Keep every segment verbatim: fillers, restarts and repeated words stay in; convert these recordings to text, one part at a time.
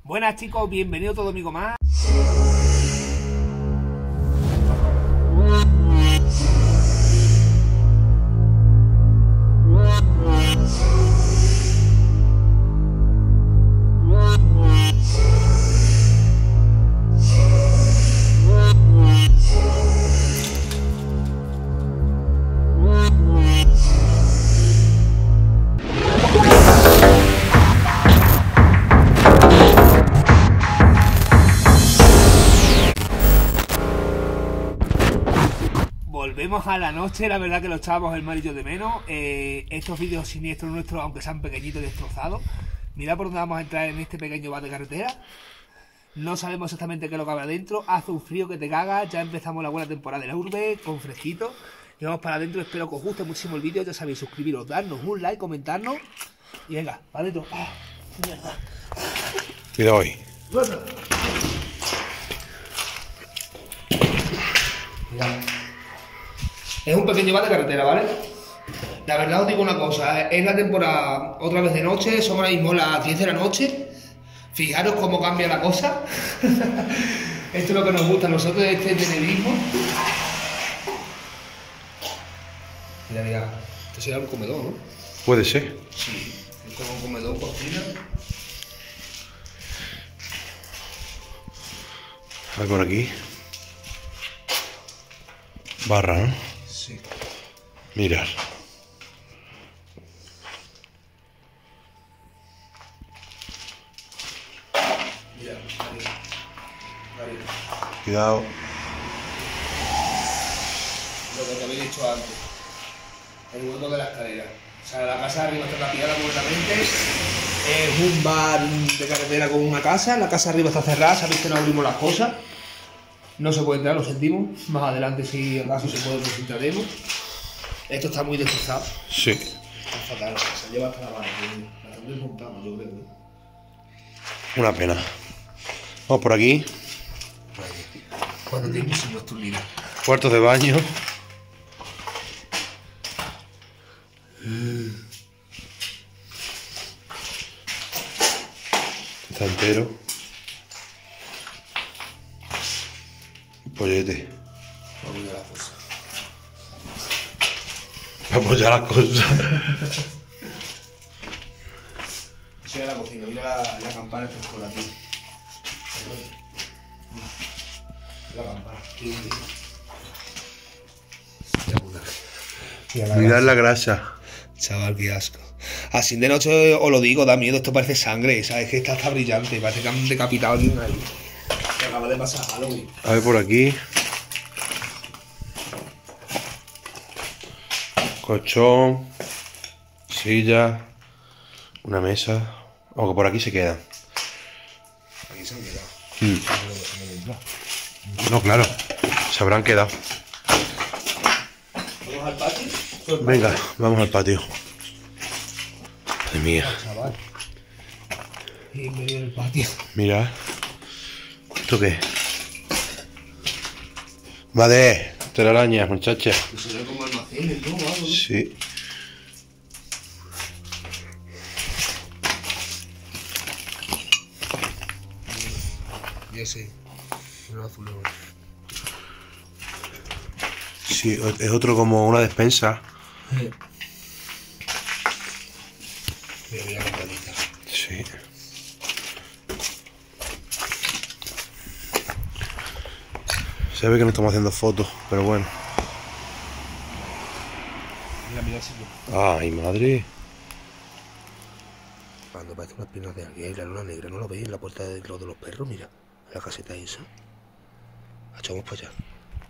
Buenas chicos, bienvenido a todo domingo más. Volvemos a la noche, la verdad que lo echábamos el mal y yo de menos. eh, Estos vídeos siniestros nuestros, aunque sean pequeñitos y destrozados. Mirad por dónde vamos a entrar en este pequeño bar de carretera. No sabemos exactamente qué es lo que habrá adentro. Hace un frío que te cagas. Ya empezamos la buena temporada de la urbe, con fresquito. Y vamos para adentro, espero que os guste muchísimo el vídeo. Ya sabéis, suscribiros, darnos un like, comentarnos. Y venga, para adentro. ¡Ah, mierda! Cuidado hoy. Bueno. Mirad. Es un pequeño bar de carretera, ¿vale? La verdad os digo una cosa, es la temporada otra vez de noche, son ahora mismo las diez de la noche. Fijaros cómo cambia la cosa. Esto es lo que nos gusta a nosotros, este tenebrismo. Mira, mira, esto será un comedor, ¿no? Puede ser. Sí, es como un comedor, cocina. Hay por aquí. Barra, ¿no? Sí. Mirad. Mira, ahí. Ahí. Cuidado. Lo que te había dicho antes. El hueco de la escalera. O sea, la casa de arriba está tapiada completamente. Es un bar de carretera con una casa. La casa de arriba está cerrada. Sabéis que no abrimos las cosas. No se puede entrar, lo sentimos. Más adelante, si acaso se puede, pues entraremos. Esto está muy destrozado. Sí. Está fatal. Se lleva hasta la mano. La están desmontando, yo creo. ¿eh? Una pena. Vamos por aquí. Cuando tiempo sin nocturnidad. Cuartos de baño. Está entero. Pollete. Vamos a la cosa. Para apoyar las cosas. Mira la cocina, mira la, la campana que está por aquí. La campana. Mirad la grasa. Chaval, qué asco. Así de noche os lo digo, da miedo, esto parece sangre, ¿sabes? Que esta está brillante, parece que han decapitado a alguien ahí. Que acaba de pasar Halloween. A ver por aquí. Colchón. Silla. Una mesa. O que por aquí se quedan. Aquí se han quedado. Mm. No, claro. Se habrán quedado. ¿Vamos al patio? Venga, vamos al patio. Madre mía. Chaval. Y en medio del patio. Mira. ¿Esto qué? Vale, telarañas, muchacha. Se ve como almacenes, ¿no? Algo, ¿no? Sí. Ya sé. Un azul. Sí, es otro como una despensa. Mira, mira la ventanita. Sí. Se ve que no estamos haciendo fotos, pero bueno. Mira, mira el sitio. Ay, madre. Cuando parece unas piernas de alguien, la luna negra, ¿no lo veis en la puerta de dentro de los perros? Mira, la caseta esa. Echamos para allá.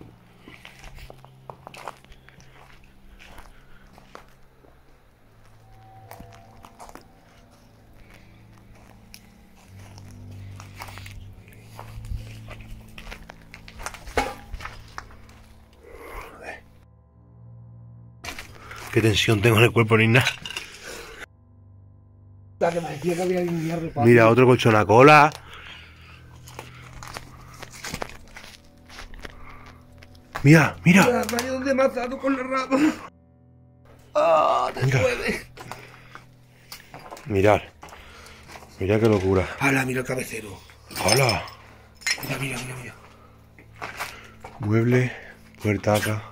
Qué tensión tengo en el cuerpo, ni nada. La que me decía que había un hierro para. Mira, otro colchón a cola. Mira, mira. Mira, vaya donde me has dado con la rama. ¡Ah! ¡Te Mira. puede! Mirad. Mira qué locura. ¡Hala, mira el cabecero! ¡Hola! Mira, mira, mira, mira. Mueble, puerta acá.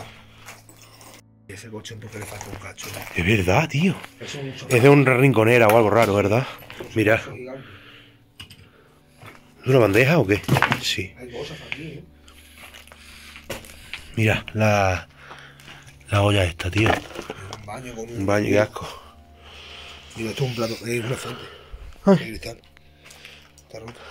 Ese colchón porque le falta un cacho. Es verdad, tío. Es, un sofá Es de una rinconera o algo raro, ¿verdad? Mira. gigante. ¿Es una bandeja o qué? Sí. Hay cosas aquí, ¿eh? Mira, la... La olla esta, tío. Un baño con un... Un baño, qué asco. Mira, esto es un plato, es una fuente. Ah. De cristal. Está roto.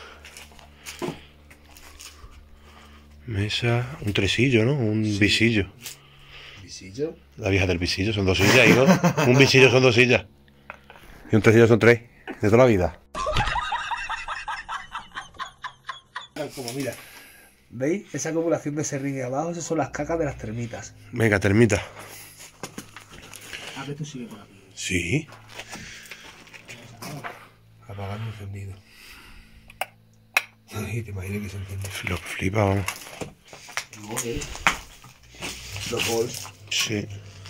Mesa, un tresillo, ¿no? Un Sí. visillo. ¿Visillo? La vieja del visillo, son dos sillas, hijo. Un visillo son dos sillas. Y un tresillo son tres. De toda la vida. Como mira, ¿veis? Esa acumulación de serrín abajo, esas son las cacas de las termitas. Venga, termita. Ah, que esto sigue por aquí. Sí. Apagando encendido. Ay, te imaginas que se enciende. Lo flipa, vamos. Joder. Los bols, Sí.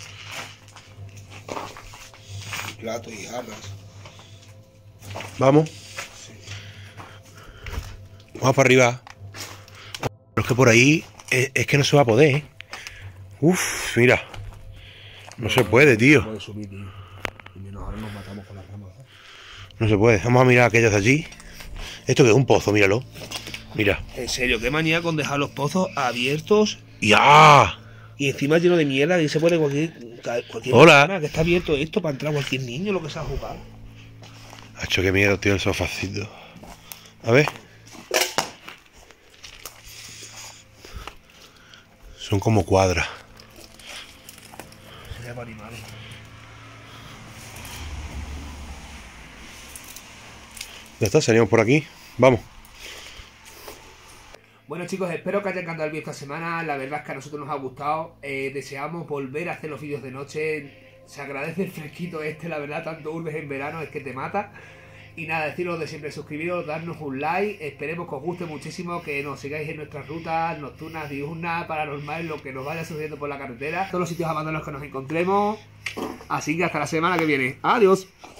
platos y jarras. Vamos. Sí. Vamos para arriba. Pero es que por ahí es, es que no se va a poder, ¿eh? Uf, mira. No se puede, tío. No puede subir, tío. Y menos ahora nos matamos con las ramas. ¿eh? No se puede. Vamos a mirar aquellos de allí. Esto que es un pozo, míralo. Mira. En serio, qué manía con dejar los pozos abiertos ¡Ya! y encima lleno de mierda y se puede cualquier, cualquier Hola. persona que está abierto esto para entrar cualquier niño lo que sea jugar. Hacho, qué miedo, tío, el sofacito. A ver. Son como cuadras. Sería para animales. Ya está, salimos por aquí. Vamos. Bueno chicos, espero que haya encantado el vídeo esta semana. La verdad es que a nosotros nos ha gustado. Eh, deseamos volver a hacer los vídeos de noche. Se agradece el fresquito este, la verdad, tanto urbes en verano es que te mata. Y nada, deciros de siempre, suscribiros, darnos un like. Esperemos que os guste muchísimo, que nos sigáis en nuestras rutas nocturnas, diurnas, paranormales, lo que nos vaya sucediendo por la carretera. Todos los sitios abandonados que nos encontremos. Así que hasta la semana que viene. Adiós.